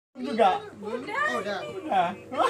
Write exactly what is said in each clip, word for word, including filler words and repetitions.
Juga. Udah. Oh, udah. Udah.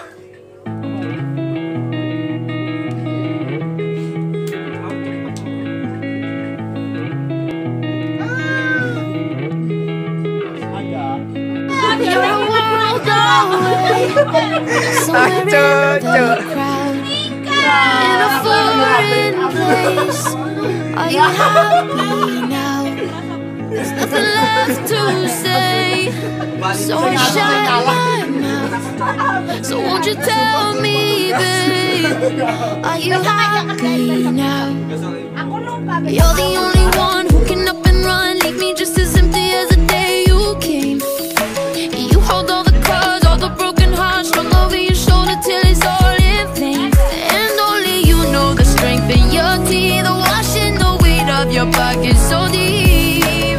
In a foreign place, are you happy now? There's nothing left to say, so I shut my mouth. So won't you tell me, babe, are you happy now? You're the only one who can up and run, leave me just as empty as the day you came. You hold all the cards, all the broken hearts strung over your shoulder till it's all in vain. And only you know the strength in your teeth, the washing the weight of your pockets so deep.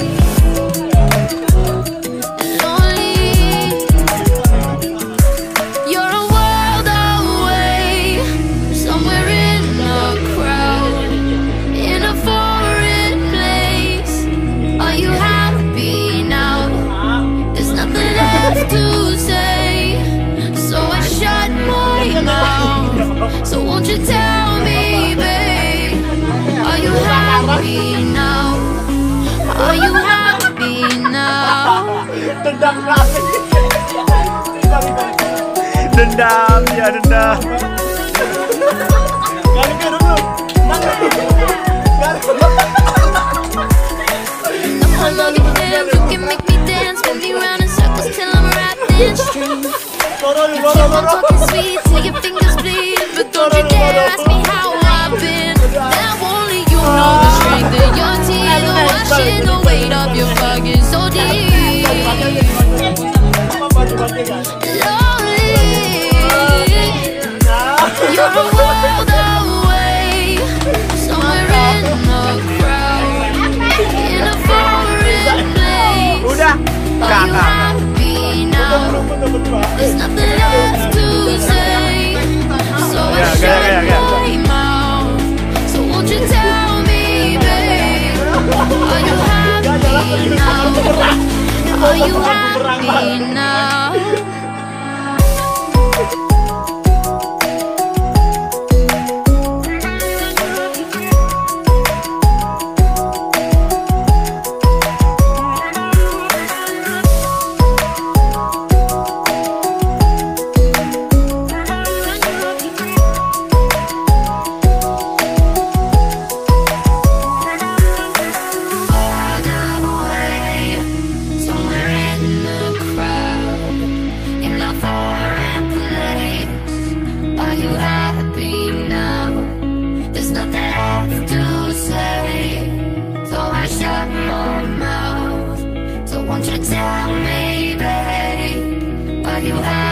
Lonely, you're a world away, somewhere in a crowd, in a foreign place. Are you happy now? There's nothing left to say, so I shut my mouth. So won't you tell me, babe, are you happy now? Are you happy now? Dendam lagi. Dendam ya dendam. Kali ke dulu. I'm looking for them who can make me dance, spin me round in circles till I'm wrapped in strings. Loro, You loro, keep on loro. talking sweet till your fingers bleed, but don't you dare ask me how I've been. Now only you know the strength of your teeth, the washing the weight of your pockets so deep. Lonely, you're a world away, somewhere in a crowd, in a foreign place. Udah. Are you happy now? There's nothing left to say, so I Yeah, shut yeah, yeah, yeah. my mouth. So won't you tell me, babe, are you happy now? Are you happy now? Somewhere in the crowd, in a foreign place. Are you happy now? There's nothing left to say, so I shut my mouth. So won't you tell me, babe, are you happy?